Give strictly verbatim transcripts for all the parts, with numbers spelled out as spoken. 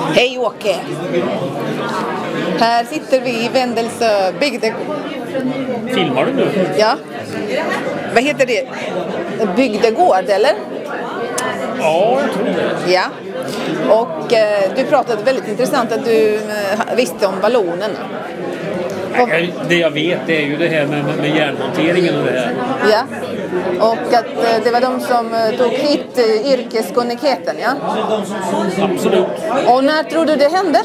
Hej Åke! Här sitter vi i Vendelsö bygdegård. Filmar du nu? Ja. Vad heter det? Bygdegård, eller? Ja, jag tror det. Ja. Och eh, du pratade väldigt intressant att du eh, visste om ballonen. Och, Det jag vet är ju det här med, med järnhanteringen och det här. ja. Och att eh, det var de som eh, tog hit eh, yrkeskunnigheten, ja? Absolut. Och när tror du det hände?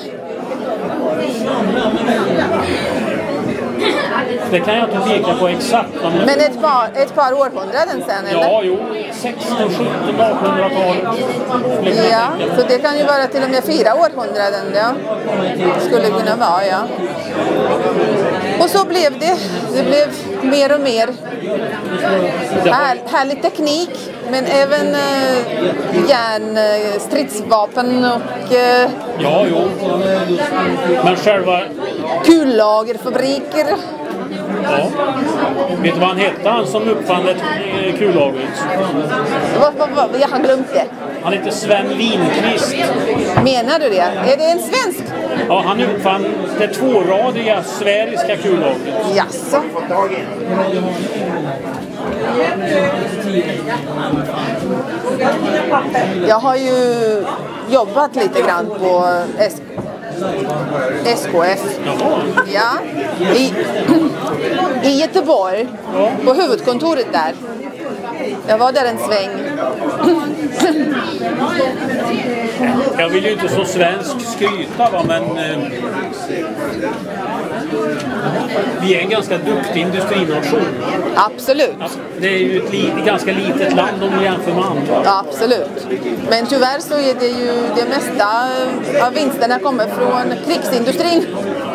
Det kan jag inte peka på exakt. Men, Men ett par, ett par århundraden sen, eller? ja, jo. sexton, sjutton, artonhundratalet. Ja, så det kan ju vara till och med fyra århundraden, ja. Skulle kunna vara, ja. Och så blev det. Det blev mer och mer här, härlig teknik, men även eh, järn, eh, stridsvapen och eh, Ja, jo. Men själva... kullagerfabriker. Ja. Vet du vad han hette, han som uppfann ett eh, kullagret? Vad, vad, vad, jag har glömt det. Han heter Sven Winqvist. Menar du det? Är det en svensk? Ja, han uppfann det tvåradiga sfäriska kullagret. Jaså? Jag har ju jobbat lite grann på S- S K F. Ja, i, i Göteborg, på huvudkontoret där. Jag var där en sväng. Jag vill ju inte så svensk skryta, va, men eh, vi är en ganska duktig industrination. Absolut. Det är ju ett li- ganska litet land om man jämför med andra. Absolut. Men tyvärr så är det ju det mesta av vinsterna kommer från krigsindustrin.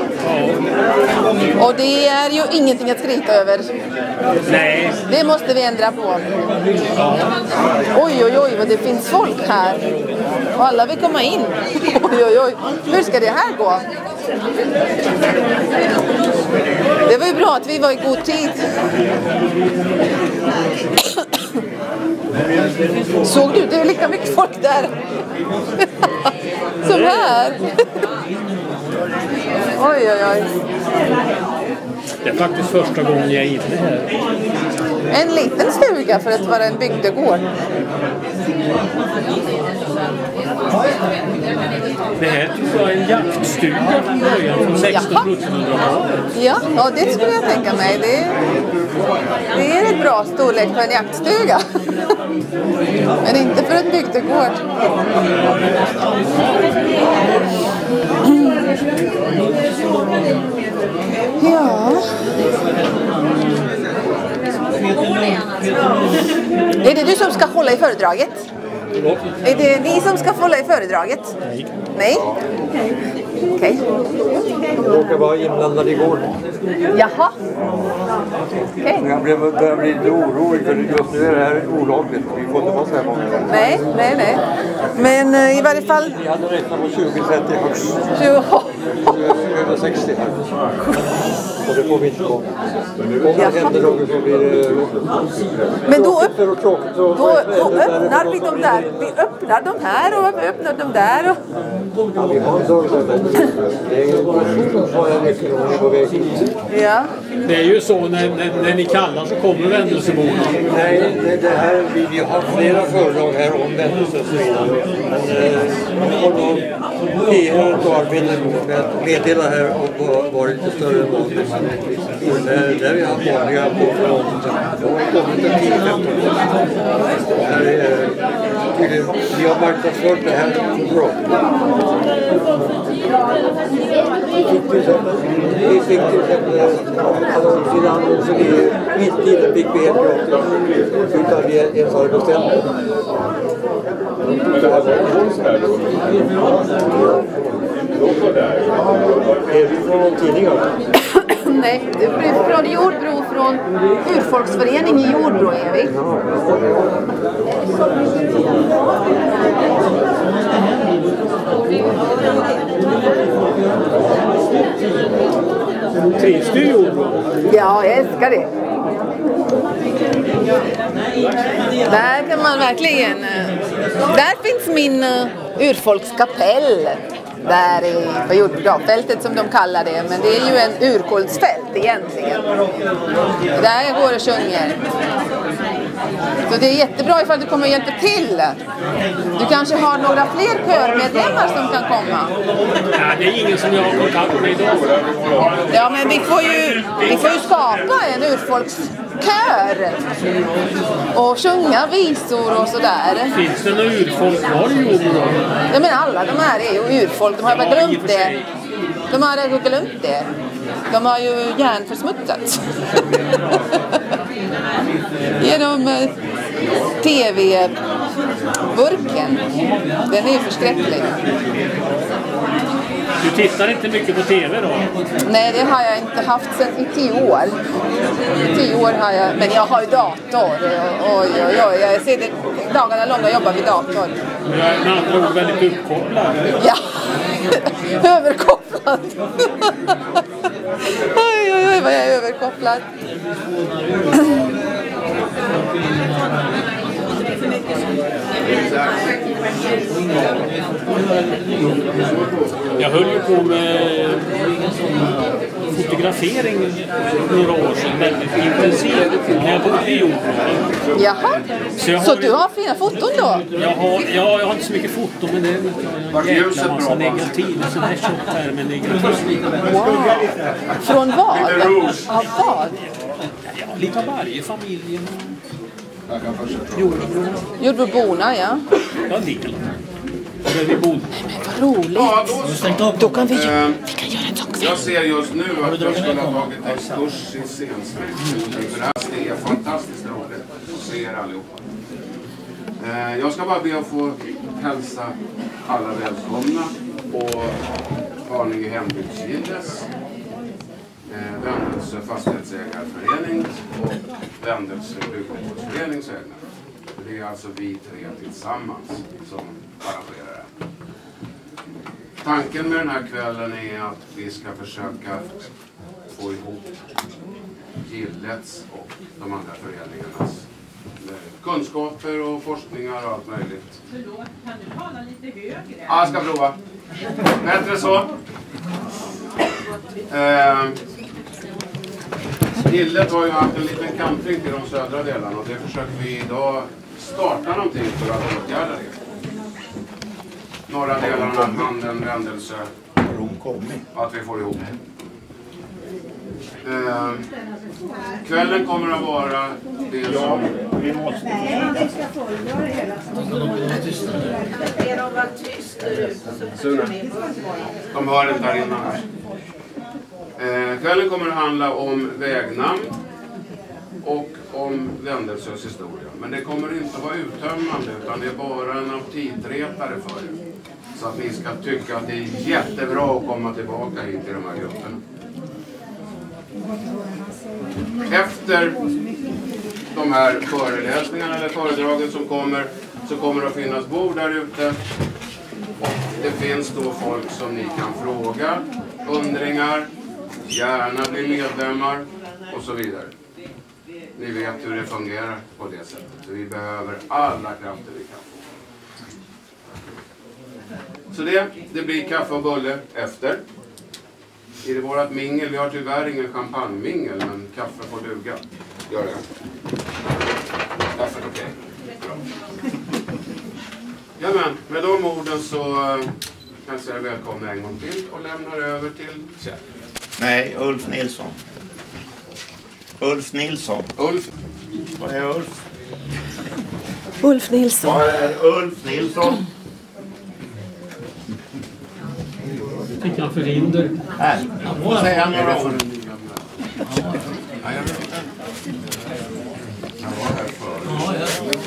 Och det är ju ingenting att skryta över. Nej. Det måste vi ändra på. Oj, oj, oj, vad det finns folk här. Och alla vill komma in. Oj, oj, oj. Hur ska det här gå? Det var ju bra att vi var i god tid. Såg du? Det är lika mycket folk där. Som här. Oj, oj, oj. Det är faktiskt första gången jag är inne här. En liten stuga för att vara en bygdegård. Det här tror jag är en jaktstuga från början, från sexton sjuttonhundratalet. Ja, ja, det skulle jag tänka mig. Det, det är ett bra storlek för en jaktstuga. Men inte för en bygdegård. Ja. Är det du som ska hålla i föredraget? Är det ni som ska hålla i föredraget? Nej. Nej? Okej. Jag råkade vara inblandad igår. Jaha. Okej. Jag blev, började bli lite orolig för just nu är det här olagligt. Vi får inte vara så här många. Nej, nej, nej. Men uh, i varje fall... Vi hade räknat på tjugo trettio högst. tjugo Över sextio här. Och det får vi inte gå. Om det händer något så blir det... Men då, upp, tråkigt och tråkigt. Så då, då öppnar vi de där. Vi öppnar de här och vi öppnar de där. Och... Ja, vi har tagit det. Det är en person som har en nyckel och är på väg hit. Ja. Det är ju så när, när, när ni kallar så kommer vändelseborna. Nej, det, det här, vi, vi har flera föredrag här om vändelse och så vidare. Men eh, och då P R och arbetar med att meddela här och var lite större än vanligt. Där, där vi har vanliga på fronten. De har kommit en tio femton år. Vi har marknadsfört det här bra. Vi fick till exempel annonser annonser i mitt fick vi helt gratis. Utan vi ens har bestämt. Det här var en konst här då. Är du från någon tidning? Nej, det är från Jordbro, från Urfolksförening i Jordbro är vi. Trivs du i Jordbro? Ja, jag älskar det. Där kan man verkligen... Där finns min uh, urfolkskapell. där i, på jordbruksfältet som de kallar det, men det är ju en urkolsfält egentligen. Där går och sjunger. Så det är jättebra ifall du kommer och hjälper till. Du kanske har några fler körmedlemmar som kan komma. Ja, det är ingen som jag har kontakt med idag. Ja, men vi får ju, vi får ju skapa en urfolkskör och sjunga visor och sådär. Finns det några urfolk kvar i Jordbro? Jag menar, alla de här är ju urfolk. De har väl glömt det. De har ju glömt det. De har ju hjärnförsmuttat. Genom eh, T V-burken. Den är ju förskräcklig. Du tittar inte mycket på T V då? Nej, det har jag inte haft sedan i tio år. Tio år har jag, men jag har ju dator. Oj, oj, oj. Jag ser det dagarna långa och jobbar vid dator. Du är med andra ord väldigt uppkopplad. Ja, överkopplad. Oj, oj, oj, vad jag är överkopplad. Jag höll ju på med fotografering några år sedan, väldigt intensivt, när jag bodde i Jordbro. Jaha, så, jag så har, du har fina foton då? Jag har, ja, jag har inte så mycket foton, men det är en jäkla massa negativ. Så det är tjockt här med negativ. Wow. Från vad? Av vad? Ja, lite av varje familj. Jordbro. Jordbroborna, ja. Ja, en del. Där vi bodde. Men vad roligt. Ja, då, Då kan vi, ju, eh, vi kan göra en sak. jag ser just nu att jag skulle ha tagit en kurs i scenskrivning. För det här är fantastiskt roligt att se er allihopa. Eh, jag ska bara be att få hälsa alla välkomna på Haninge hembygdsgilles, eh, Vändelse fastighetsägarförening och Vändelse bygdegårdsföreningsägare. Det är alltså vi tre tillsammans som arrangerar det. Tanken med den här kvällen är att vi ska försöka få ihop gillets och de andra föreningarnas kunskaper och forskningar och allt möjligt. Förlåt, kan du tala lite högre? Ja, jag ska prova. Bättre så. Eh, Gillet har ju haft en liten kantring till de södra delarna och det försöker vi idag starta någonting för att åtgärda det. Norra delarna, Handen, Vändelse, att vi får ihop. Eh, kvällen kommer att vara det som... Nej, man ska fullgöra hela tiden. Är de var tysta? De hör inte här innan här. Eh, kvällen kommer att handla om vägnamn och om Vändelses historia. Men det kommer inte vara uttömmande utan det är bara en aptitretare för er. Så att ni ska tycka att det är jättebra att komma tillbaka hit till de här grupperna. Efter de här föreläsningarna eller föredragen som kommer så kommer det att finnas bord där ute. Och det finns då folk som ni kan fråga, undringar, gärna bli medlemmar och så vidare. Ni vet hur det fungerar på det sättet. Så vi behöver alla krafter vi kan få. Så det, det blir kaffe och bulle efter. I det vårat mingel, vi har tyvärr ingen champagnemingel, men kaffe får duga. Gör det. Kaffe okej. Bra. Jamen, med de orden så kan jag säga välkomna en gång till och lämnar över till Kjell. Nej, Ulf Nilsson. Ulf Nilsson. Ulf. Vad är Ulf? Ulf Nilsson. Vad är Ulf Nilsson? Fick han förhinder? Här. Vad säger han några ord? Ja, jag vet inte. Jag var här förut.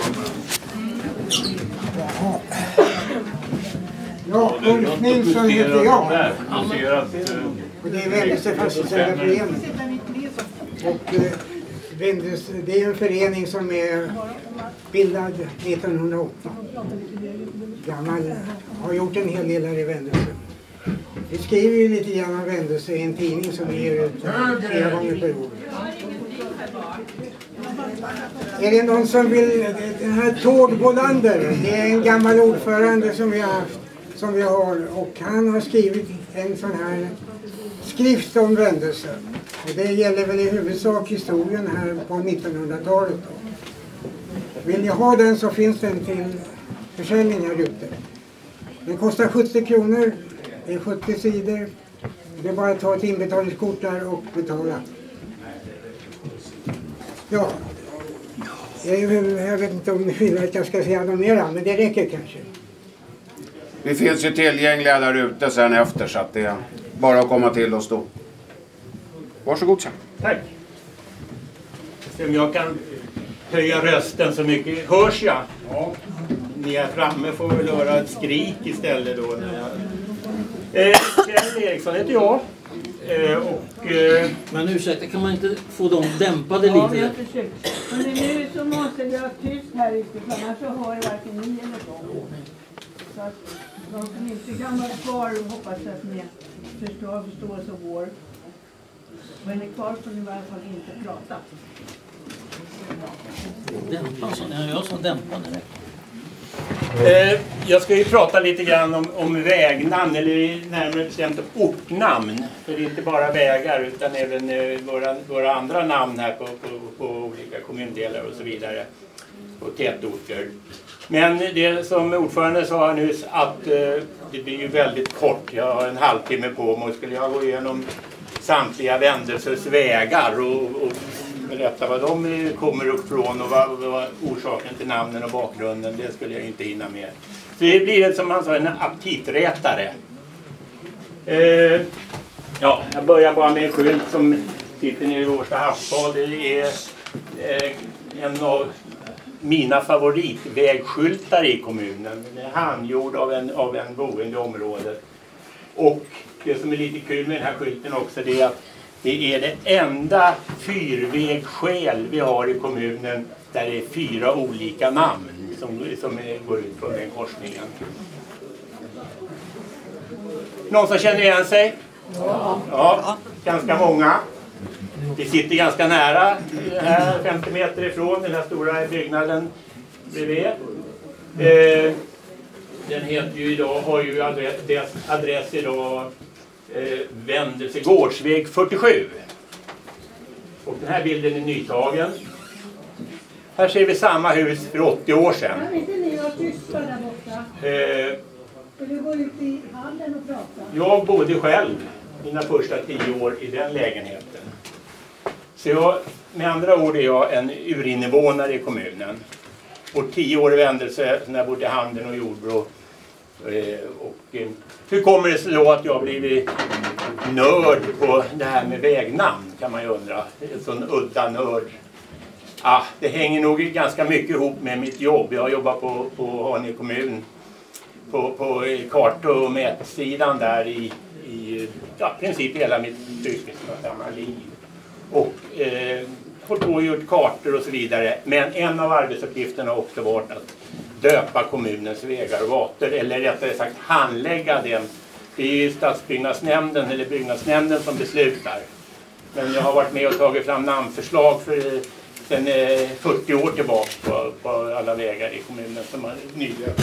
Ja, Ulf Nilsson heter jag. Och det är Vändelse fastighetsägarförening. Och eh, Vändelse, det är en förening som är bildad nittonhundraåtta. Gammal, har gjort en hel del här i Vändelse. Vi skriver ju lite grann om Vändelse i en tidning som vi ger ut flera gånger per år. Är det någon som vill, den här Tord Bolander, det är en gammal ordförande som vi har haft som vi har, och han har skrivit en sån här skrift om Vändelse. Och det gäller väl i huvudsak historien här på nittonhundratalet. Vill ni ha den så finns den till försäljning här ute. Den kostar sjuttio kronor, det är sjuttio sidor. Det är bara att ta ett inbetalningskort där och betala. Ja, jag, jag vet inte om ni vill att jag ska säga något mera, men det räcker kanske. Vi finns ju tillgängliga där ute sen efter, så att det är bara att komma till oss då. Varsågod sen. Tack. Se om jag kan höja rösten så mycket. Hörs jag? Ja. Ni är framme får väl höra ett skrik istället då. När jag... eh, Kjell Eriksson heter jag. Eh, och, eh... Men ursäkta, kan man inte få dem dämpade Ja, lite? vi har försökt. Men nu så måste vi ha tyst här ute, för annars så hör varken ni eller de. Så att de som inte kan vara kvar hoppas att ni förstår förståelse vår. Men ni kvar får ni i alla fall inte prata. Dämpa, så när jag som dämpade det. Eh, jag ska ju prata lite grann om, om vägnamn, eller närmare bestämt ortnamn. För det är inte bara vägar utan även eh, våra, våra andra namn här på, på, på olika kommundelar och så vidare. Och tätorter. Men det som ordförande sa nyss att eh, det blir ju väldigt kort. Jag har en halvtimme på mig och skulle jag gå igenom samtliga Vändelses vägar och, och berätta vad de kommer uppifrån och vad, vad orsaken till namnen och bakgrunden, det skulle jag inte hinna med. Så det blir som man sa en aptiträtare. Eh, ja, jag börjar bara med en skylt som sitter nere i Årsta havsbad. Det är eh, en av mina favoritvägskyltar i kommunen. Den är handgjord av en, av en boende i området. Och det som är lite kul med den här skylten också, det är att det är det enda fyrvägskäl vi har i kommunen där det är fyra olika namn som, som går ut från den korsningen. Någon som känner igen sig? Ja. Ja, ganska många. Vi sitter ganska nära, här femtio meter ifrån den här stora byggnaden bredvid. Eh, den heter ju idag, har ju adress, dess adress idag eh, Vändelse Gårdsväg fyrtiosju. Och den här bilden är nytagen. Här ser vi samma hus för åttio år sedan. Kan inte ni vara tysta där borta? Eh, Ska vi gå ut i hallen och prata? jag bodde själv mina första tio år i den lägenheten. Så jag, med andra ord är jag en urinvånare i kommunen. Och tio år i Vändelse när jag bodde i Handen och Jordbro. Eh, och, eh, hur kommer det sig då att jag blivit nörd på det här med vägnamn, kan man ju undra. En sån udda nörd. Ah, det hänger nog ganska mycket ihop med mitt jobb. Jag jobbar på, på Haninge kommun. På, på kart- och mätsidan där i, i ja, princip hela mitt yrkesverksamma liv. Och eh, hållit på och gjort kartor och så vidare. Men en av arbetsuppgifterna har också varit att döpa kommunens vägar och gator. Eller rättare sagt handlägga den. Det är ju stadsbyggnadsnämnden eller byggnadsnämnden som beslutar. Men jag har varit med och tagit fram namnförslag för sen eh, fyrtio år tillbaka på, på alla vägar i kommunen som har nyligen.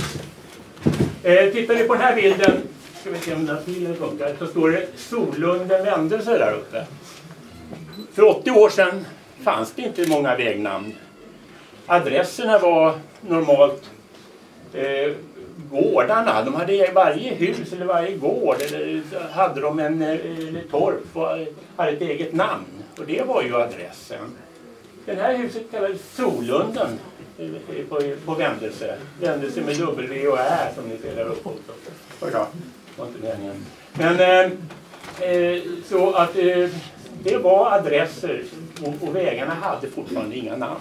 Eh, tittar vi på den här bilden, ska vi se om den här bilden funkar, så står det Sollunden Vändelse där uppe. För åttio år sedan fanns det inte många vägnamn. Adresserna var normalt eh, gårdarna. De hade i varje hus eller varje gård eller hade de en eller torp och hade ett eget namn. Och det var ju adressen. Det här huset kallades Sollunden på, på Vändelse. Vändelse med W och Ä som ni ser där uppe också. Oj då, var inte meningen. Men eh, eh, så att eh, det var adresser och, och vägarna hade fortfarande inga namn.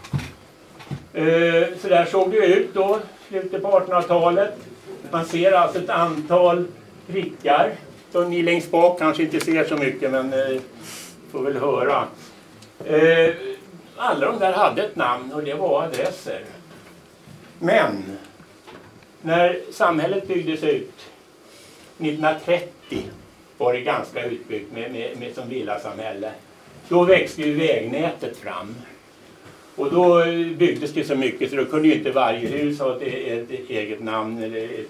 Eh, så där såg det ut då, slutet på artonhundratalet. Man ser alltså ett antal prickar. Som ni längst bak kanske inte ser så mycket, men eh, får väl höra. Eh, alla de där hade ett namn och det var adresser. Men när samhället byggdes ut nittonhundratrettio var det ganska utbyggt med, med, med som villasamhälle. Då växte ju vägnätet fram. Och då byggdes det så mycket så då kunde ju inte varje hus ha ett, ett, ett eget namn eller ett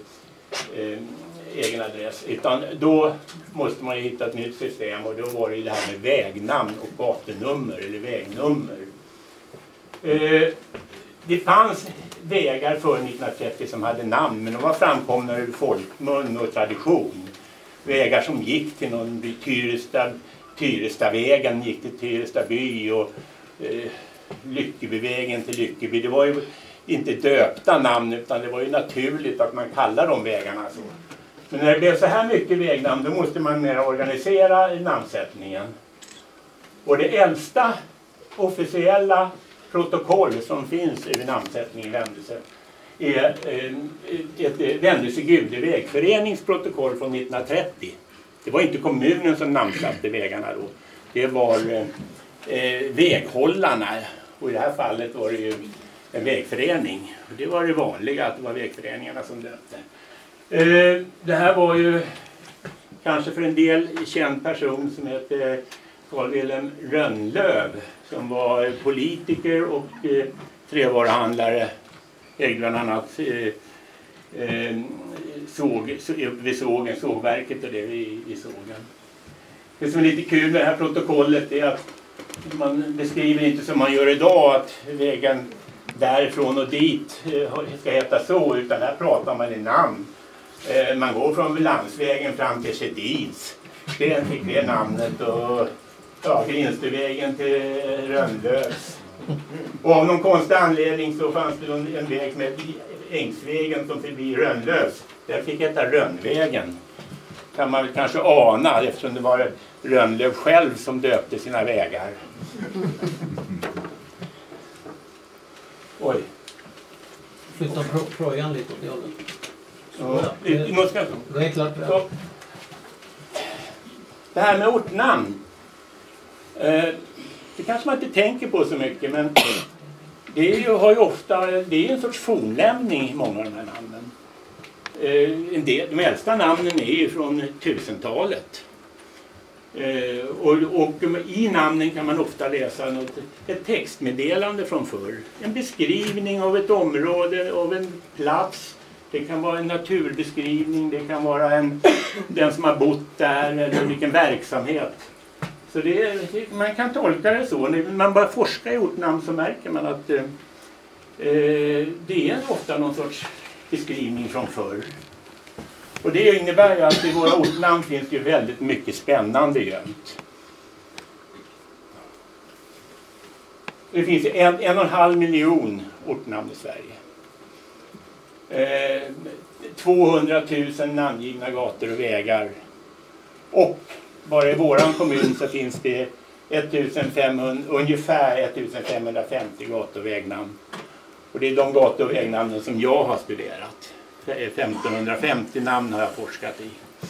eh, egen adress. Utan då måste man ju hitta ett nytt system, och då var det ju det här med vägnamn och gatunummer eller vägnummer. Eh, det fanns vägar före nittonhundratrettio som hade namn, men de var framkomna ur folkmun och tradition. Vägar som gick till någon by, Tyresta, Tyrestavägen gick till Tyresta by, och eh, Lyckebyvägen till Lyckeby. Det var ju inte döpta namn, utan det var ju naturligt att man kallar de vägarna så. Men när det blev så här mycket vägnamn, då måste man mer organisera namnsättningen. Och det äldsta officiella protokoll som finns över namnsättning i Vändelse är ett Vändelse Gudevägföreningsprotokoll från nittonhundratrettio. Det var inte kommunen som namnsatte vägarna då. Det var eh, väghållarna, och i det här fallet var det ju en vägförening. Och det var det vanliga, att det var vägföreningarna som döpte. Eh, det här var ju kanske för en del känd person som hette Carl Wilhelm Rönnlöv, som var politiker och eh, trävaruhandlare, ägde bland annat eh, eh, såg, vid sågen, sågverket och det vid, vid sågen. Det som är lite kul med det här protokollet är att man beskriver inte som man gör idag att vägen därifrån och dit eh, ska heta så, utan här pratar man i namn. Eh, man går från landsvägen fram till Sedins. Det fick det namnet, och ja, Grinstuvägen till Rönnlövs. Och av någon konstig anledning så fanns det en, en väg med Ängsvägen som förbi Rönnlövs. Där fick heta Rönnvägen. Kan man väl kanske ana, eftersom det var Rönnlöv själv som döpte sina vägar. Oj. Flytta pro projan lite åt det hållet. Ja, det, ska... det är klart. Så, det här med ortnamn. Eh, det kanske man inte tänker på så mycket, men det är ju, har ju ofta, det är en sorts fornlämning i många av de här namnen. Eh, en del, de äldsta namnen är ju från tusentalet. Eh, och, och i namnen kan man ofta läsa något, ett textmeddelande från förr. En beskrivning av ett område, av en plats. Det kan vara en naturbeskrivning, det kan vara en, den som har bott där, eller vilken verksamhet. Så det, det, man kan tolka det så. När man bara forskar i ortnamn så märker man att eh, det är ofta någon sorts beskrivning från förr. Och det innebär ju att i våra ortnamn finns ju väldigt mycket spännande gömt. Det finns en, en och en halv miljon ortnamn i Sverige. Eh, tvåhundratusen namngivna gator och vägar. Och bara i våran kommun så finns det femtonhundra, ungefär femtonhundrafemtio gator och vägnamn. Och det är de gator och vägnamnen som jag har studerat. femtonhundrafemtio namn har jag forskat i.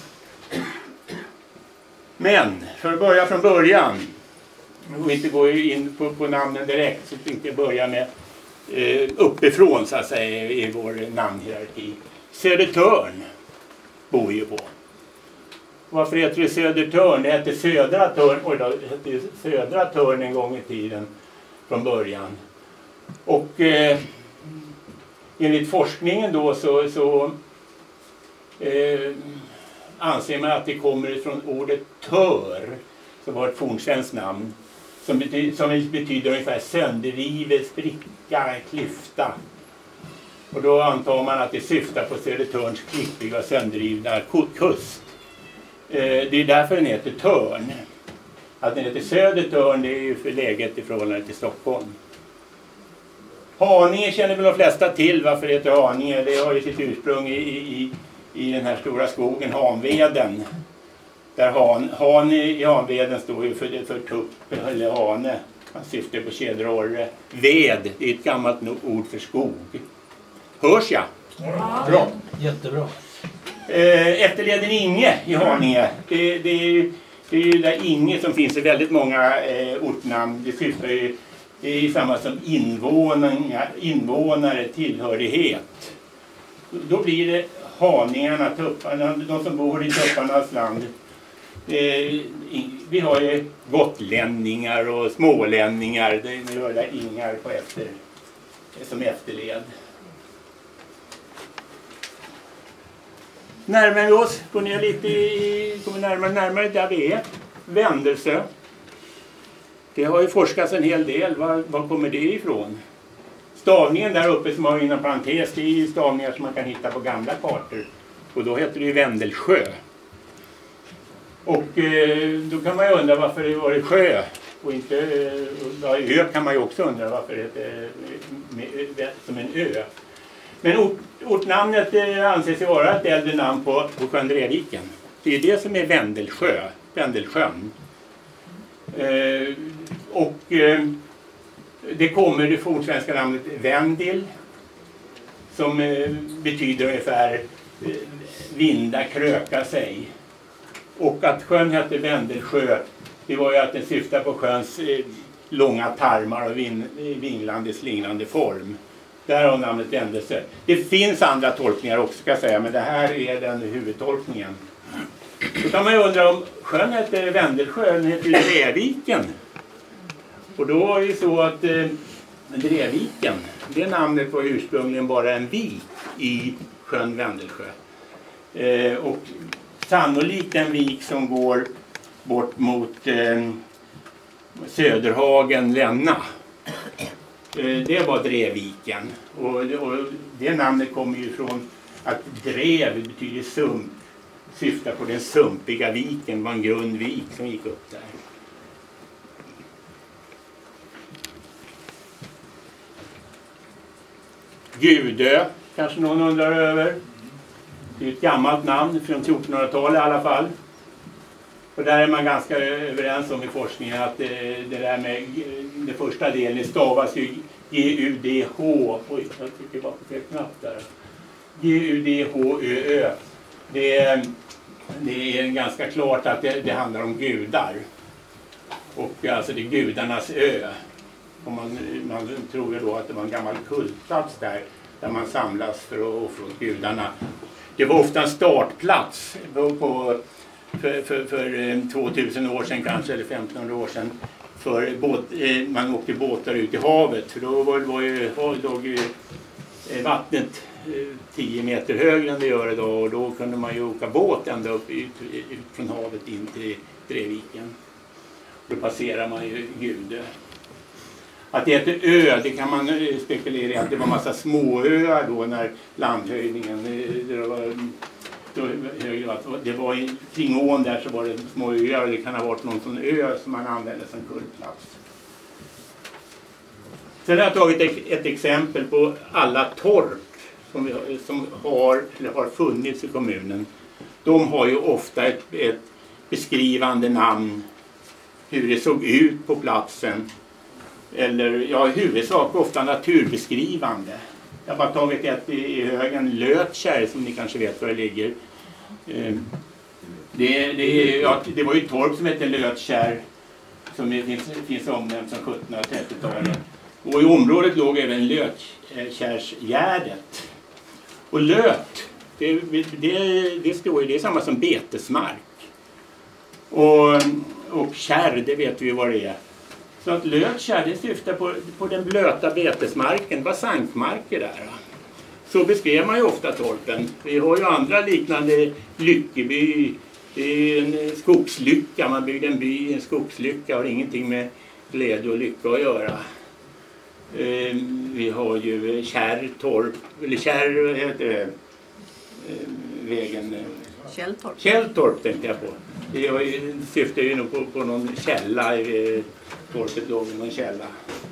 Men för att börja från början, och inte gå in på, på namnen direkt, så tänkte jag börja med eh, uppifrån så att säga i vår namnhierarki. Södertörn bor vi ju på. Varför heter det Södertörn? Det hette Södra Törn, och då hette Södra Törn en gång i tiden från början. Och eh, enligt forskningen då så, så eh, anser man att det kommer från ordet tör, som var ett fornsvenskt namn, som betyder, som betyder ungefär sönderrivet, spricka, klyfta. Och då antar man att det syftar på Södertörns klippiga och sönderrivna kust. Eh, det är därför den heter Törn. Att den heter Södertörn, det är ju för läget i förhållande till Stockholm. Haninge känner väl de flesta till varför det heter Haninge. Det har ju sitt ursprung i, i, i den här stora skogen, Hanveden. Där han, han i Hanveden står ju för, för tupp eller hane. Man syftar på tjäderorre. Ved, det är ett gammalt ord för skog. Hörs jag? Ja. Bra. Jättebra. Eh, Efterleden Inge i Haninge. Det, det, är ju, det är ju där Inge som finns i väldigt många eh, ortnamn. Det syftar ju, det är ju samma som invånare, invånare, tillhörighet. Då blir det Haningarna, tupparna, de som bor i tupparnas land. Eh, vi har ju gotlänningar och smålänningar. Det är nu där ingar på efter, som efterled. närmar vi oss, går ner lite i, kommer närmare närmare där vi är. Vändelse. Det har ju forskats en hel del. Var, var kommer det ifrån? Stavningen där uppe som har inom parentes, det är ju stavningar som man kan hitta på gamla kartor. Och då heter det ju Vendelsjö. Och eh, då kan man ju undra varför det var sjö. Och inte, ja, ö kan man ju också undra varför det heter eh, som en ö. Men ort, ortnamnet eh, anses ju vara ett äldre namn på, på sjön Dreviken. Det är det som är Vendelsjö, Vendelsjön. Eh, och eh, det kommer det fornsvenska namnet Vendil som eh, betyder ungefär eh, vinda kröka sig. Och att sjön hette Vendelsjö, det var ju att den syftar på sjöns eh, långa tarmar och vin, vinglande slingrande form. Där har namnet Vändelse. Det finns andra tolkningar också ska jag säga, men det här är den huvudtolkningen. Då kan man ju undra om sjön heter Vendelsjö, den heter Dreviken. Och då var det ju så att eh, Dreviken, det namnet var ursprungligen bara en vik i sjön Vendelsjö. Eh, och sannolikt en vik som går bort mot eh, Söderhagen, Länna. Eh, det var Dreviken. Och, och det namnet kommer ju från att drev betyder sump. Syftar på den sumpiga viken, var en grund vik som gick upp där. Gudö, kanske någon undrar över. Det är ett gammalt namn från fjortonhundratalet i alla fall. Och där är man ganska överens om i forskningen att det, det där med den första delen stavas ju G U D H. Oj, jag tycker bara på fel knapp där. G U D H Ö Ö. Det är, det är ganska klart att det, det handlar om gudar. Och alltså det är gudarnas ö. Och man, man tror ju då att det var en gammal kultplats där. Där man samlas för att offra åt gudarna. Det var ofta en startplats på, för, för, för tvåtusen år sedan kanske, eller femtonhundra år sedan. För båt, man åkte båtar ut i havet. För då var, var ju, låg ju vattnet tio meter högre än det gör idag. Och då kunde man ju åka båt ända upp ut, ut från havet in till Dreviken. Då passerar man ju Gudö. Att det heter ö, det kan man spekulera i att det var massa småöar då när landhöjningen, det var, då, det var i, kring ån där så var det små öar och det kan ha varit någon sån ö som man använde som kullplats. Sen har jag tagit ett, ett exempel på alla torp som, vi, som har, eller har funnits i kommunen. De har ju ofta ett, ett beskrivande namn, hur det såg ut på platsen. Eller ja, i huvudsak ofta naturbeskrivande. Jag har bara tagit ett i, i högen, Lötkärr, som ni kanske vet var det ligger. Eh, det, det, ja, det var ju ett torp som hette Lötkärr som finns, finns omnämnt som sjuttonhundratrettiotalet. Och i området låg även Lötkärrsgärdet. Och löt, det, det, det står ju, det är samma som betesmark. Och, och kärr, det vet vi ju vad det är. Så att Lötkärr, det syftar på, på den blöta betesmarken, basankmarker där. Så beskrev man ju ofta torpen. Vi har ju andra liknande Lyckeby, det är en skogslycka, man byggde en by i en skogslycka, har ingenting med glädje och lycka att göra. Eh, vi har ju Kärrtorp, eller Kärr heter det, eh, vägen. Källtorp. Källtorp tänkte jag på. Det ju, syftar ju nog på, på någon källa, i torpet låg i någon källa.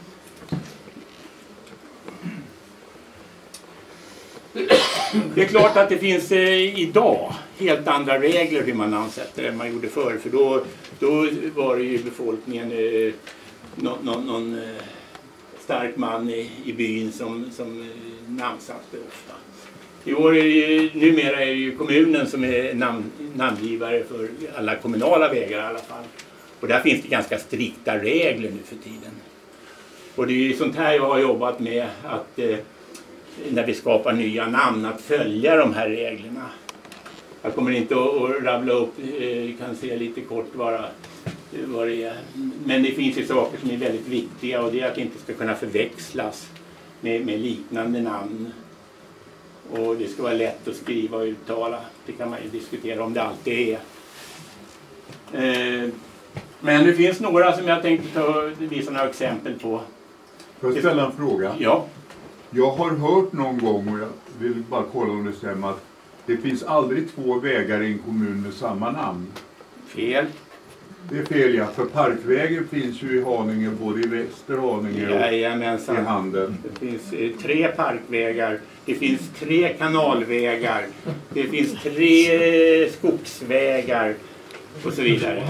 Det är klart att det finns eh, idag helt andra regler hur man ansätter än man gjorde förr. För då, då var det ju befolkningen eh, någon, någon, någon eh, stark man i, i byn som, som eh, namnsatte ofta. I år är det ju, numera är det ju kommunen som är namn, namngivare för alla kommunala vägar i alla fall. Och där finns det ganska strikta regler nu för tiden. Och det är ju sånt här jag har jobbat med, att eh, när vi skapar nya namn, att följa de här reglerna. Jag kommer inte att, att rabbla upp, eh, kan se lite kort bara vad det är. Men det finns ju saker som är väldigt viktiga, och det är att det inte ska kunna förväxlas med, med liknande namn. Och det ska vara lätt att skriva och uttala. Det kan man ju diskutera om det alltid är. Eh, men det finns några som jag tänkte ta, visa några exempel på. Får jag ställa en fråga? Ja. Jag har hört någon gång, och jag vill bara kolla om det stämmer, att det finns aldrig två vägar i en kommun med samma namn. Fel. Det är fel, ja. För Parkvägen finns ju i Haninge, både i Västerhaninge och Jajamensan. i Handen. Det finns eh, tre parkvägar, det finns tre kanalvägar, det finns tre eh, skogsvägar och så vidare.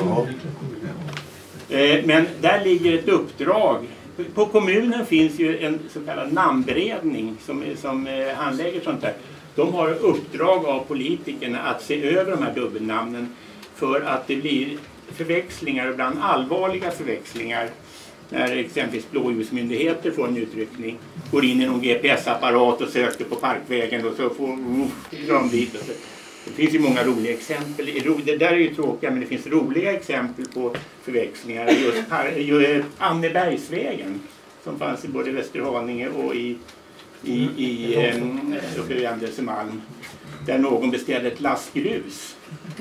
Eh, men där ligger ett uppdrag. På kommunen finns ju en så kallad namnberedning som, som eh, handlägger sånt där. De har uppdrag av politikerna att se över de här dubbelnamnen för att det blir förväxlingar, ibland allvarliga förväxlingar, när exempelvis blåljusmyndigheter får en utryckning, går in i någon G P S-apparat och söker på parkvägen och så får uh, de dit. Och så. Det finns ju många roliga exempel. Det där är ju tråkiga, men det finns roliga exempel på förväxlingar. Just par, Annebergsvägen som fanns i både Västerhaninge och i, i, i um, uppe i Andersemalm, där någon beställde ett lastgrus.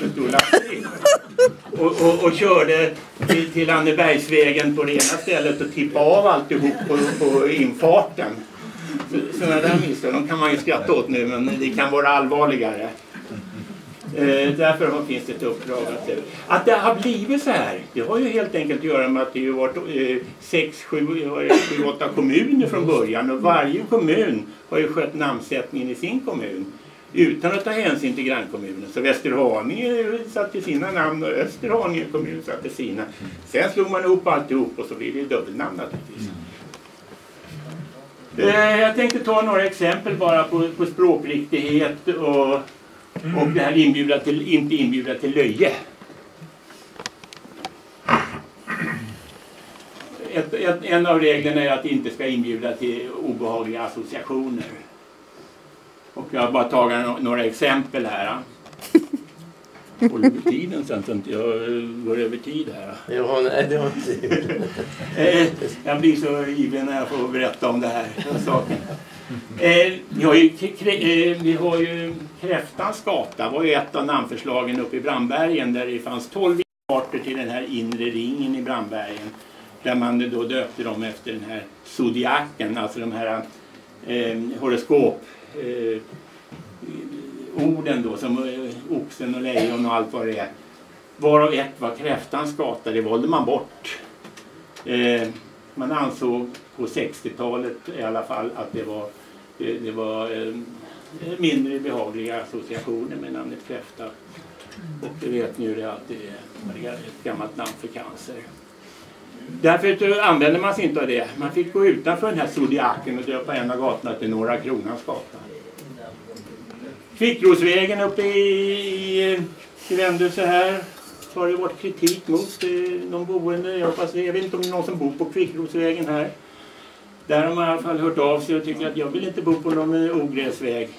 Och, och, och körde till, till Annebergsvägen på det ena stället och tippade av alltihop på, på infarten. Så, sådana där misstag, de kan man ju skratta åt nu, men det kan vara allvarligare. Eh, därför finns det ett uppdrag att, att det har blivit så här. Det har ju helt enkelt att göra med att det har varit eh, sex, sju, sju, åtta kommuner från början, och varje kommun har ju skött namnsättningen i sin kommun utan att ta hänsyn till grannkommunen. Så Västerhaninge satte sina namn och Österhaninge kommun satte sina. Sen slog man ihop alltihop och så blir det dubbelnamn naturligtvis. Eh, jag tänkte ta några exempel bara på, på språkriktighet och, och det här inbjuda till, inte inbjuda till löje. Ett, ett, en av reglerna är att det inte ska inbjuda till obehagliga associationer. Och jag har bara tagit några exempel här. Håller du tiden sen så inte jag går över tid här? Ja, nej, det var inte. Jag blir så ivrig när jag får berätta om det här saken. Vi har ju, vi har ju Kräftans gata, var ju ett av namnförslagen uppe i Brandbergen, där det fanns tolv arter till den här inre ringen i Brandbergen. Där man då döpte dem efter den här zodiaken, alltså de här eh, horoskop. Eh, orden då, som eh, oxen och lejon och allt vad det är. Varav ett var Kräftans gata, det valde man bort. Eh, man ansåg på sextiotalet i alla fall att det var, det, det var eh, mindre behagliga associationer med namnet kräfta. Och det vet ni ju det att det är ett gammalt namn för cancer. Därför använder man sig inte av det. Man fick gå utanför den här zodiaken och döpa en av gatorna till Norra Kronans gata. Kvickrosvägen uppe i, i Vändelse här har det varit kritik mot de boende. Jag, hoppas, jag vet inte om det är någon som bor på Kvickrosvägen här. Där har man i alla fall hört av sig och tycker att jag vill inte bo på någon ogräsväg.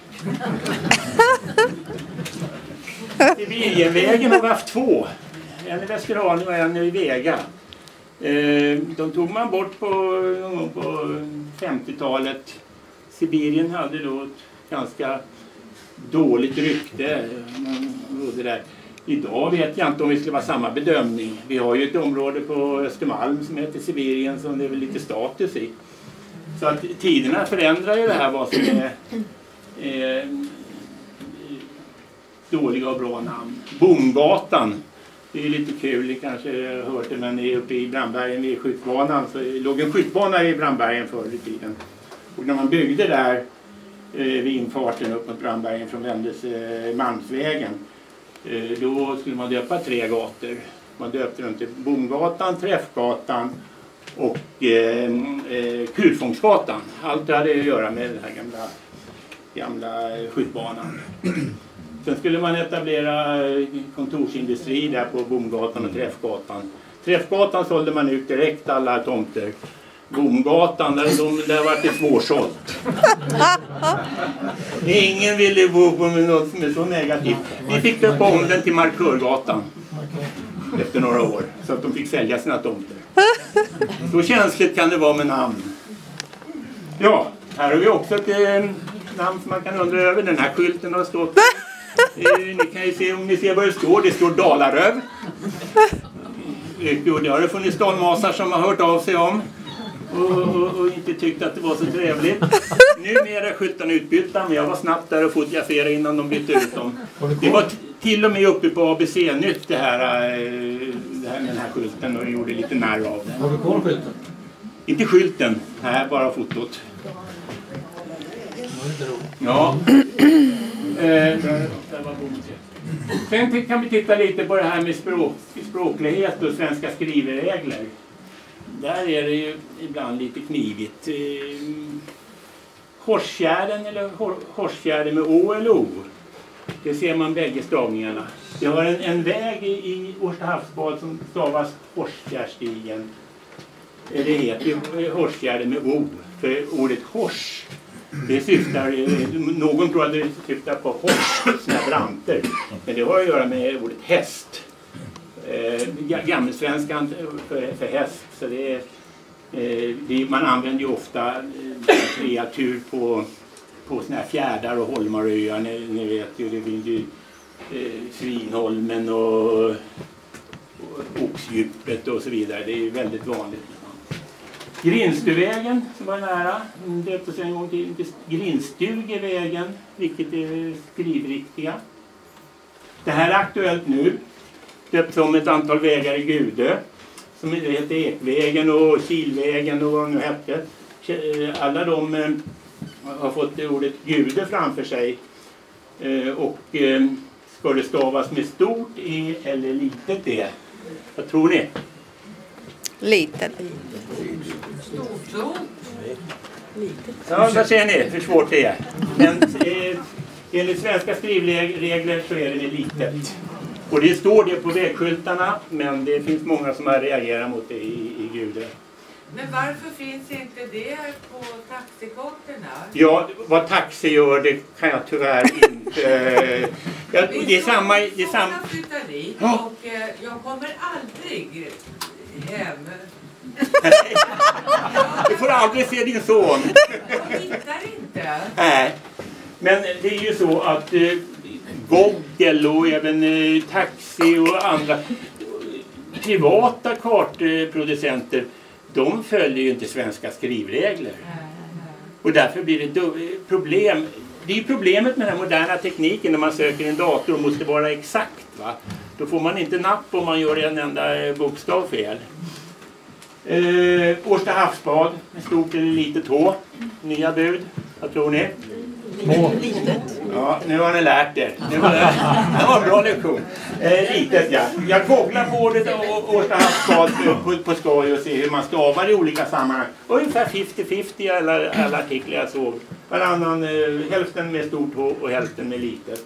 I Viljenvägen har vi haft två. En i Västerhaninge och en i Vega. De tog man bort på, på femtiotalet. Sibirien hade då ett ganska dåligt rykte. Det där. Idag vet jag inte om vi skulle vara samma bedömning. Vi har ju ett område på Östermalm som heter Sibirien som det är väl lite status i. Så att tiderna förändrar ju det här vad som är eh, dåliga och bra namn. Bomgatan. Det är lite kul, ni kanske har hört det, men är uppe i Brandbergen vid skjutbanan. Så låg en skjutbana i Brandbergen förr i tiden. Och när man byggde där eh, vid infarten upp mot Brandbergen från Vändes eh, Malmsvägen, eh, då skulle man döpa tre gator. Man döpte dem till Bomgatan, Träffgatan och eh, eh, Kurfångsgatan. Allt det hade att göra med den här gamla, gamla skjutbanan. Sen skulle man etablera kontorsindustri där på Bomgatan och Träffgatan. Träffgatan sålde man ut direkt alla tomter. Bomgatan, där, de, där var det svårsålt. Ingen ville bo på med något som är så negativt. Vi fick döpa om den till Markörgatan efter några år. Så att de fick sälja sina tomter. Så känsligt kan det vara med namn. Ja, här har vi också ett namn som man kan undra över. Den här skylten har stått. Eh, ni kan ju se, om ni ser vad det står. Det står Dalaröv. Och det har det funnits dalmasar som har hört av sig om. Och, och, och inte tyckt att det var så trevligt. Numera är skyltarna utbytta, men jag var snabbt där och fotograferade innan de bytte ut dem. Det var till och med uppe på A B C-nytt det här, det här med den här skylten, och gjorde lite narr av det. Har du kvar skylten? Inte skylten, här bara fotot. Ja. Eh, Sen kan vi titta lite på det här med språk, språklighet och svenska skrivregler. Där är det ju ibland lite knivigt. Horsfjärden eller Horsfjärden med Å eller O. Det ser man bägge stavningarna. Det har en, en väg i, i Årsta havsbad som stavas Horsfjärdsstigen. Det heter Horsfjärden med O. För ordet hors, det syftar, någon tror att det syftar på hors, sådana branter. Men det har att göra med ordet häst. Eh, Gammelsvenskan för, för häst. Så det är, eh, det, man använder ju ofta eh, kreatur på, på såna här fjärdar och holmar och öar. Ni, ni vet ju, det finns ju eh, Svinholmen och, och Oxdjupet och så vidare. Det är ju väldigt vanligt. Grindstuvägen som var nära, döptes en gång till Grindstugevägen, vilket är skrivriktiga. Det här är aktuellt nu. Döpt som ett antal vägar i Gudö, som heter Ekvägen och Kilvägen och vad de nu hette. Alla de eh, har fått ordet Gudö framför sig. Eh, och eh, ska det stavas med stort E eller litet E? Vad tror ni? Litet. Stort. Ja, vad ser ni hur svårt det är. Men eh, enligt svenska skrivregler så är det litet. Och det står det på vägskyltarna, men det finns många som har reagerat mot det i, i Gudö. Men varför finns inte det på taxikorterna? Ja, vad taxi gör det kan jag tyvärr inte... Ja, det är samma... Det är samma... Jag flyttar dit Ja. och eh, jag kommer aldrig hem. Du får aldrig se din son. Jag hittar inte. Nej, men det är ju så att eh, Google och även eh, taxi och andra privata kartproducenter, de följer ju inte svenska skrivregler. Och därför blir det problem. Det är ju problemet med den här moderna tekniken när man söker en dator och måste vara exakt. Va? Då får man inte napp om man gör en enda bokstav fel. Eh, Årsta havsbad med stort eller litet H. Nya bud. Vad tror ni? Litet. Ja, nu har ni lärt er. Nu var det, det var en bra lektion. Eh, litet, ja. Jag googlar på ordet och Årsta havsbad på, på skoj och ser hur man stavar i olika sammanhang. Ungefär femtio femtio i alla, alla artiklar jag såg. Varannan, eh, hälften med stort H och hälften med litet.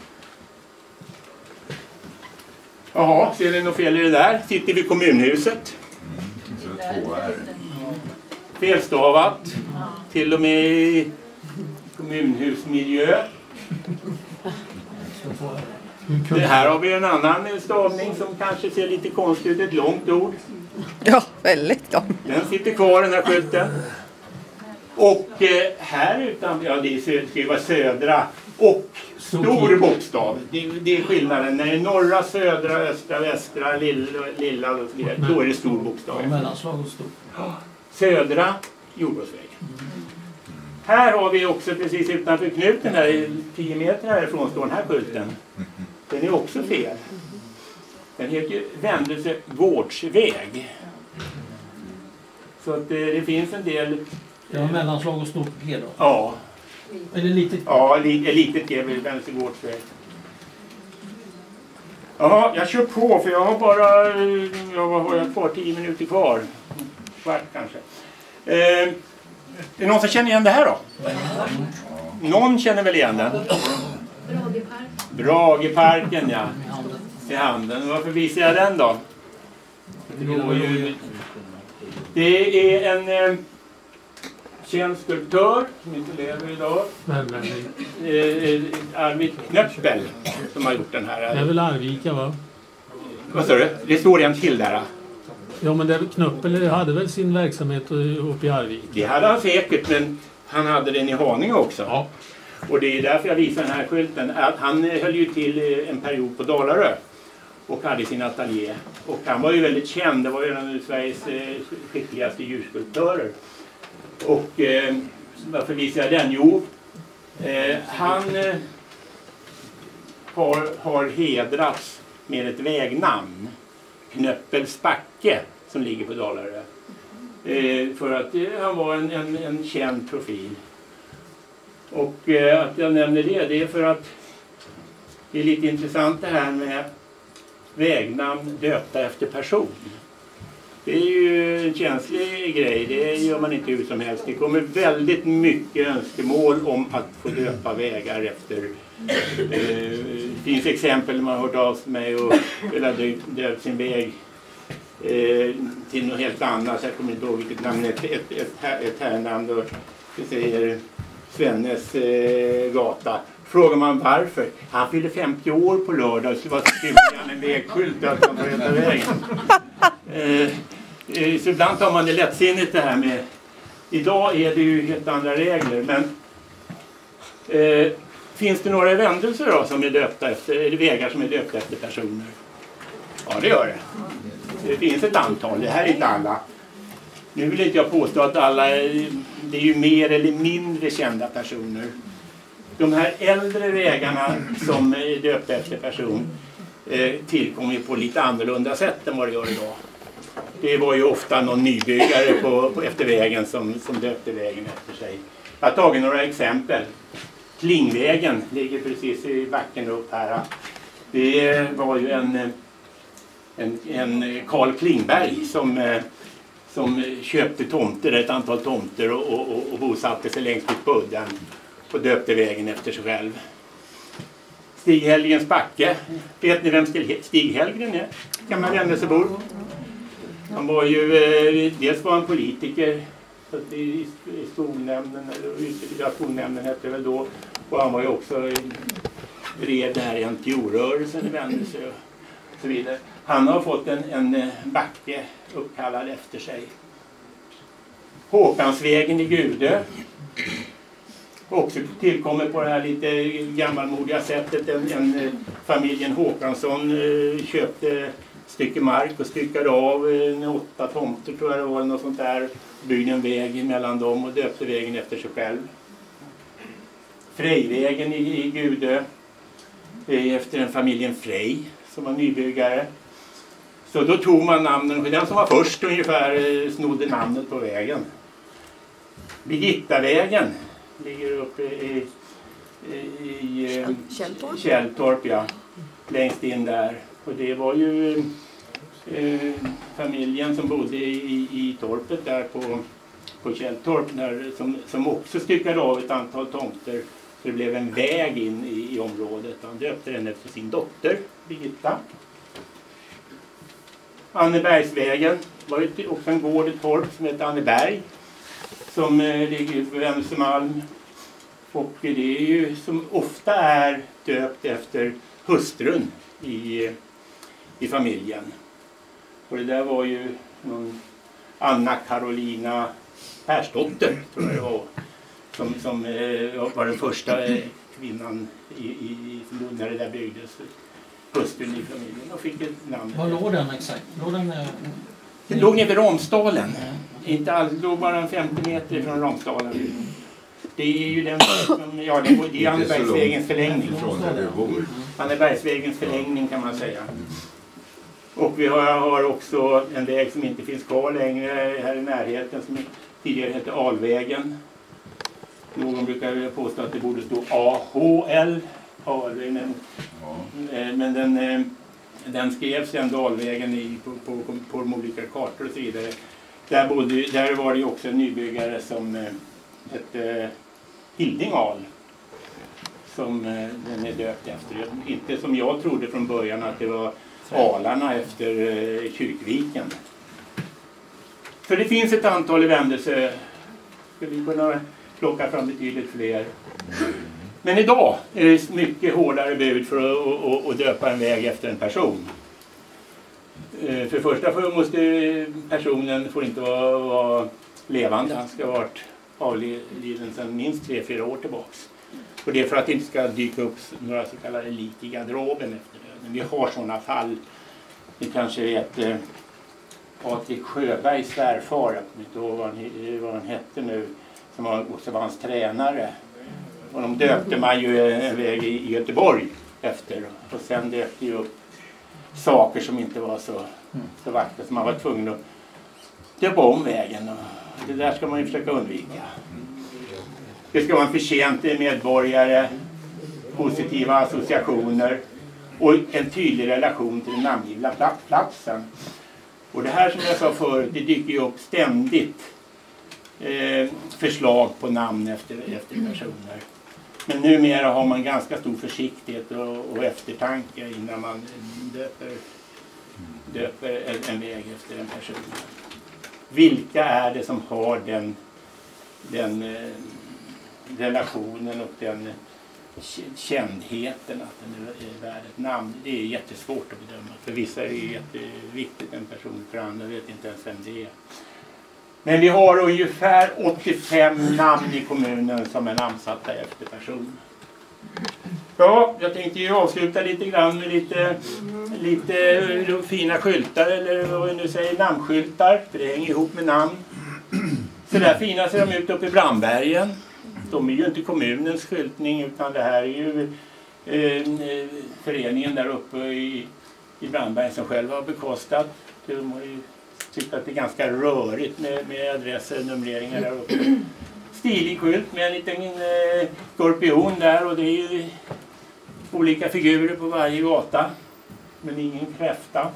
Jaha, ser ni något fel i det där? Sitter vi i kommunhuset. Felstavat. Till och med i kommunhusmiljö. Det här har vi en annan stavning som kanske ser lite konstigt ut. Ett långt ord. Ja, väldigt långt. Den sitter kvar, den här skylten. Och eh, här utan, ja det ska ju vara södra och stor bokstav. Det, det är skillnaden. När det är norra, södra, östra, västra, lilla, lilla och så vidare, då är det stor bokstav. Mellanslag och stor. Södra jordbruksvägen. Här har vi också precis utanför knuten här, tio meter härifrån står den här skylten. Den är också fel. Den heter ju Vändelse gårdsväg. Så att det, det finns en del... Det var mellanslag och stort G då? Ja. Eller litet? Ja, li, litet G vid Vändelse gårdsväg. Ja, jag kör på för jag har bara... Jag har jag kvar tio minuter kvar. Kvart kanske. Eh, är det någon som känner igen det här då? Någon känner väl igen den? Brageparken. Brageparken, ja. I handen. Varför visar jag den då? Det är en eh, känd skulptör som inte lever idag. Eh, Arvid Knöppel som har gjort den här. Det är väl Arvika, va? Vad sa du? Det står en till där. Ja, men det, Knöppel hade väl sin verksamhet uppe i Arvika? Det hade han säkert, men han hade den i Haninge också. Ja. Och det är därför jag visar den här skylten. Han höll ju till en period på Dalarö och hade sin ateljé. Och han var ju väldigt känd, det var ju en av Sveriges skickligaste djurskulptörer. Och eh, varför visar jag den? Jo, eh, han eh, har, har hedrats med ett vägnamn. Knöppels backe, som ligger på Dalarö. Eh, för att eh, han var en, en, en känd profil. Och eh, att jag nämner det, det är för att det är lite intressant det här med vägnamn döpta efter person. Det är ju en känslig grej, det gör man inte hur som helst. Det kommer väldigt mycket önskemål om att få döpa vägar efter. Eh, det finns exempel där man har hört av mig och eller döpt sin väg eh, till något helt annat. Jag kommer inte ihåg vilket namn, ett, ett, ett, ett härnamn då. Vi säger Svennes eh, gata. Frågar man varför? Han fyllde femtio år på lördag, så var det en vägskylt att han får heta vägen. Eh, eh, så ibland tar man det lättsinnigt det här med. Idag är det ju helt andra regler, men eh, finns det några vändelser då som är döpta efter, eller vägar som är döpta efter personer? Ja, det gör det. Det finns ett antal, det här är inte alla. Nu vill inte jag påstå att alla, det är ju mer eller mindre kända personer. De här äldre vägarna som är döpta efter person eh, tillkom ju på lite annorlunda sätt än vad det gör idag. Det var ju ofta någon nybyggare på, på efter vägen som, som döpte vägen efter sig. Jag har tagit några exempel. Klingvägen ligger precis i backen upp här. Det var ju en, en, en Carl Klingberg som, som köpte tomter, ett antal tomter och, och, och bosatte sig längst ut på udden och döpte vägen efter sig själv. Stig Hellgrens backe. Vet ni vem Stig Hellgren är? Gammal Vännäsebor. Han var ju, eh, dels var han politiker i, i skolnämnden, eller ja, skolnämnden hette det väl då. Och han var ju också bred där i N T O-rörelsen i Vännäsö och så vidare. Han har fått en, en backe uppkallad efter sig. Håkansvägen i Gudö. Också tillkommer på det här lite gammalmodiga sättet. En, en, familjen Håkansson eh, köpte stycke mark och styckade av eh, åtta tomter tror jag det var, något sånt där. Byggde en väg mellan dem och döpte vägen efter sig själv. Frejvägen i, i Gudö eh, efter en familjen Frej som var nybyggare. Så då tog man namnen, den som var först ungefär eh, snodde namnet på vägen. Birgittavägen ligger uppe i, i, i Källtorp. Källtorp, ja. Längst in där. Och det var ju eh, familjen som bodde i, i torpet där på, på Källtorp där, som, som också styckade av ett antal tomter. Så det blev en väg in i, i området. Han döpte den efter sin dotter, Birgitta. Annebergsvägen var ju också en gård i torp som heter Anneberg. Som eh, ligger på Vännäsömalm. Och det är ju som ofta är döpt efter hustrun i, i familjen. Och det där var ju någon Anna Carolina Persdotter tror jag det var. Som, som eh, var den första eh, kvinnan i, i, när det där byggdes. Hustrun i familjen och fick ett namn. Var låg den exakt? Låg den, eh, det låg nere vid Ramsdalen. Mm. Inte alls, det låg bara femtio meter från Ramsdalen. Det är ju den som, ja det, det är Annebergsvägens förlängning. Annebergsvägens förlängning kan man säga. Och vi har, har också en väg som inte finns kvar längre här i närheten som tidigare hette Alvägen. Någon brukar påstå att det borde stå A H L. Men, men den, den skrevs ändå Alvägen i, på, på, på de olika kartor och så vidare. Där, bodde, där var det också en nybyggare som hette Hilding Ahl. Som den är döpt efter. Inte som jag trodde från början att det var Alarna efter Kyrkviken. Så det finns ett antal i Vännäsö. Skulle vi kunna plocka fram betydligt fler. Men idag är det mycket hårdare bud för att, att, att döpa en väg efter en person. För det första för måste personen får inte vara, vara levande. Han ska ha varit avliden sedan minst tre fyra år tillbaks. Och det är för att det inte ska dyka upp några så kallade lik i garderoben efter döden. Vi har sådana fall. Ni kanske vet eh, Patrik Sjöbergs svärfar, jag kommer inte ihåg vad han, vad han hette nu, som var, också var hans tränare. Och de döpte man ju en väg i Göteborg efter. Och sen döpte ju upp saker som inte var så, så vackra, så man var tvungen att döpa om vägen. Och det där ska man ju försöka undvika. Det ska vara en förtjänt medborgare, positiva associationer och en tydlig relation till den namngivna platsen. Och det här som jag sa förut, det dyker ju upp ständigt eh, förslag på namn efter, efter personer. Men numera har man ganska stor försiktighet och, och eftertanke innan man döper, döper en, en väg efter en person. Vilka är det som har den, den eh, relationen och den kändheten att den är värd ett namn? Det är jättesvårt att bedöma. För vissa är det jätteviktigt en person, för andra vet inte ens vem det är. Men vi har ungefär åttiofem namn i kommunen som är namnsatta efter person. Ja, jag tänkte ju avsluta lite grann med lite, lite fina skyltar, eller vad vi nu säger, namnskyltar. För det hänger ihop med namn. Så där fina ser de ut uppe i Brandbergen. De är ju inte kommunens skyltning, utan det här är ju eh, föreningen där uppe i, i Brandbergen som själv har bekostat. De har ju tyckt att det är ganska rörigt med, med adresser och numreringar där uppe. Stilig skylt med en liten eh, skorpion där, och det är ju olika figurer på varje gata. Men ingen kräfta.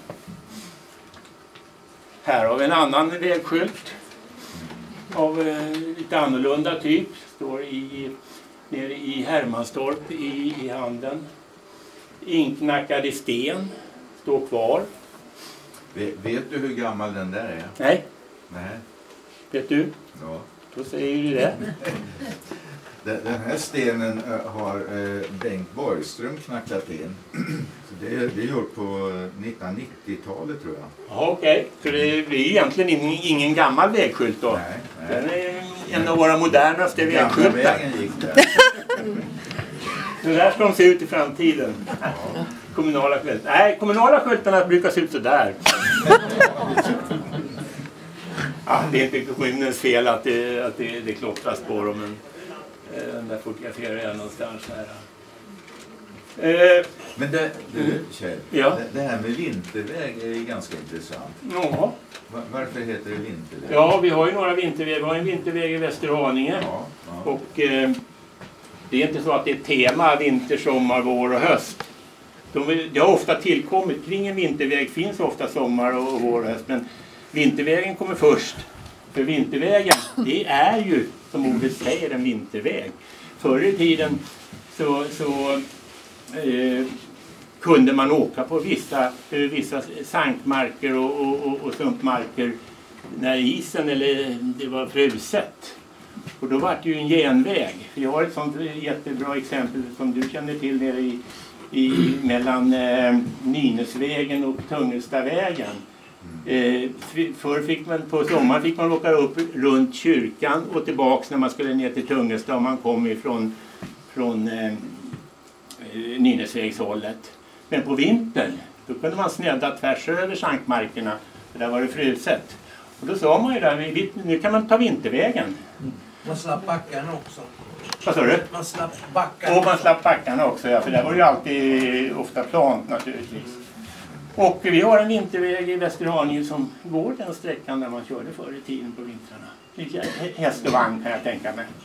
Här har vi en annan vägskylt av eh, lite annorlunda typ. Står i, nere i Hermanstorp i, i handen. Inknackad i sten. Står kvar. Vet, vet du hur gammal den där är? Nej. Nej. Vet du? Ja. Då säger du det. Den, den här stenen äh, har äh, Bengt Borgström knackat in. Så det, det är gjort på nittonhundranittiotalet tror jag. Ja, okej. Okay. Så det är egentligen ingen, ingen gammal vägskylt då? Nej, nej. Den är en av våra modernaste vägskyltar. Vägen gick där. Så där ska de se ut i framtiden. Ja. Kommunala skyltar. Nej, kommunala skyltarna brukar se ut så där. Ja, det är inte kommunens fel att det, att det, det klottras på dem, men eh, den där fotograferar jag någonstans här. Eh, men det, du, Kjell, ja. det, det här med vinterväg är ju ganska intressant. Ja. Var, varför heter det vinterväg? Ja, vi har ju några vintervägar. Vi har en vinterväg i Västerhaninge. Ja, ja. Och eh, det är inte så att det är tema vinter, sommar, vår och höst. De, det har ofta tillkommit. Kring en vinterväg finns ofta sommar och vår och höst, men vintervägen kommer först. För vintervägen, det är ju som ordet säger en vinterväg. Förr i tiden så, så eh, kunde man åka på vissa, eh, vissa sankmarker och, och, och, och sumpmarker när isen eller det var fruset. Och då var det ju en genväg. Vi har ett sånt jättebra exempel som du känner till nere i, i mellan eh, Nynäsvägen och Tungelstavägen. Eh, förr fick man, på sommaren fick man åka upp runt kyrkan och tillbaks när man skulle ner till Tungelsta, om man kom ifrån från eh, Nynäsvägshållet. Men på vintern då kunde man snedda tvärs över sankmarkerna, för där var det fruset. Och då sa man ju där, nu kan man ta vintervägen. Man slapp backarna också. Vad sa du? Man slapp backarna. Och man slapp backarna också, ja, för där var det ju alltid ofta plant naturligtvis. Och vi har en vinterväg i Västerhaninge som går den sträckan där man körde förr i tiden på vintrarna. Häst och vagn kan jag tänka mig.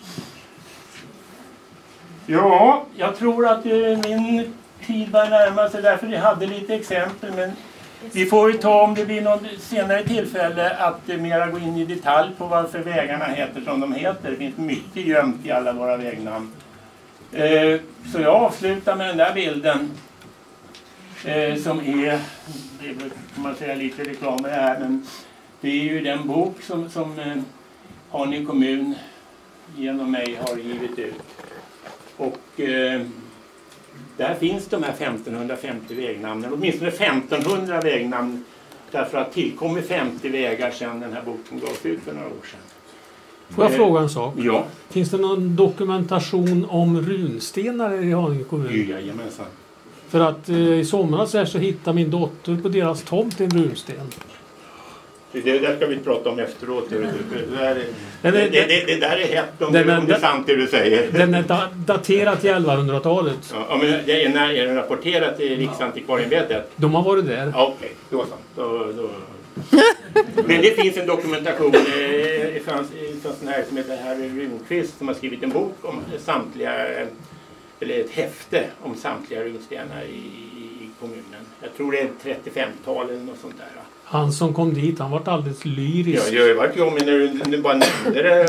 Ja, jag tror att min tid börjar närma sig, därför jag hade lite exempel, men vi får ju ta, om det blir något senare tillfälle, att mera gå in i detalj på varför vägarna heter som de heter. Det finns mycket gömt i alla våra vägnamn. Så jag avslutar med den där bilden. Eh, som är, det kan man säga lite reklam med det här, men det är ju den bok som, som eh, Haninge kommun genom mig har givit ut. Och eh, där finns de här femtonhundrafemtio vägnamnen, åtminstone femtonhundra vägnamn, därför att tillkommit femtio vägar sedan den här boken gavs ut för några år sedan. Får jag fråga en sak? Ja. Finns det någon dokumentation om runstenar i Haninge kommun? Jajamensan. För att eh, i somras här så hittade min dotter på deras tomt en runsten. Det där ska vi prata om efteråt. Det, det, där, är, Den är- det, det, det där är hett om, Den det, är- om det är sant det du säger. Den är da daterad till elvahundratalet. Ja, men det är, när är den rapporterad till Riksantikvarieämbetet? De har varit där. Ja, okej, då så. Då, då. Men det finns en dokumentation. eh, Det fanns en sån här som heter Harry Runqvist som har skrivit en bok om samtliga, eller ett häfte om samtliga runstenar i, i kommunen. Jag tror det är trettiofemtal eller något sånt där. Han som kom dit, han var alldeles lyrisk. Ja, jag vart ju om när du, du bara nämnde det.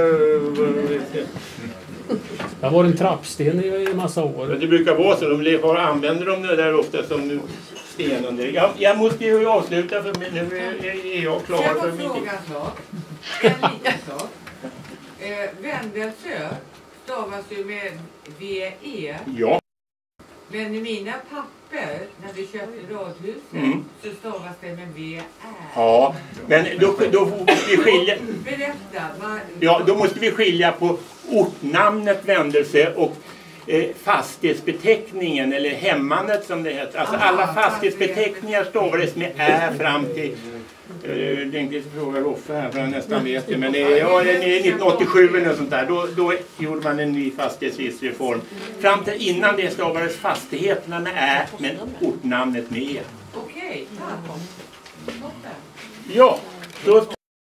Det var en trappsten i en massa år. Det brukar vara så. De har, använder de det där ofta som sten. Jag, jag måste ju avsluta för nu är, är jag klar. Jag för får min fråga en sak. En liten sak. Eh, Vändelsö stavas ju med V E. Ja. Men i mina papper, när vi köpte radhuset, Mm. så stavas det med V Ä. Ja, men då, då måste vi skilja... Berätta. Vad... Ja, då måste vi skilja på ortnamnet Vändelse och eh, fastighetsbeteckningen eller hemmanet som det heter. Alltså alla fastighetsbeteckningar stavades med Ä fram till... Eh, jag tänkte fråga Roffe här för jag nästan vet det. Men eh, ja, nittonhundraåttiosju eller något sånt där. Då, då gjorde man en ny fastighetsregisterreform. Fram till innan det stavades fastigheterna med Ä men ortnamnet med E. Okej, tack. Ja, då...